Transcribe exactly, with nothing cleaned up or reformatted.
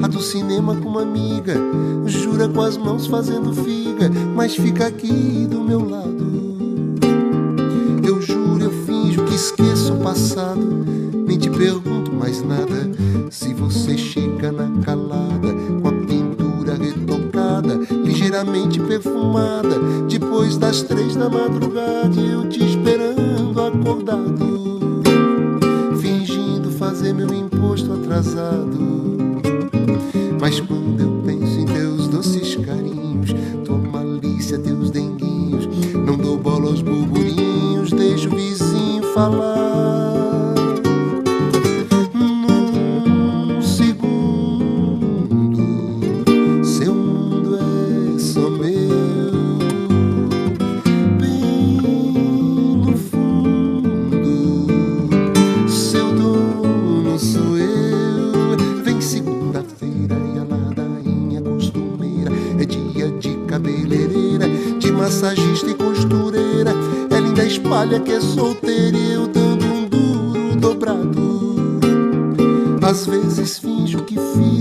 do cinema com uma amiga, jura com as mãos fazendo figa, mas fica aqui do meu lado. Eu juro, eu finjo que esqueço o passado, nem te pergunto mais nada. Se você chega na calada, com a pintura retocada, ligeiramente perfumada, depois das três da madrugada, eu te esperando acordado, fingindo fazer meu imposto atrasado. Mas quando eu penso em teus doces carinhos, tua malícia, teus denguinhos, não dou bola aos burburinhos, deixo o vizinho falar. Num segundo, seu mundo é só meu. Bem no fundo, seu dono sou eu. Vem segunda-feira e a ladainha costumeira, é dia de cabeleireira, de massagista e costureira. Ela ainda espalha que é solteira e eu dando um duro dobrado. Às vezes finjo que fiz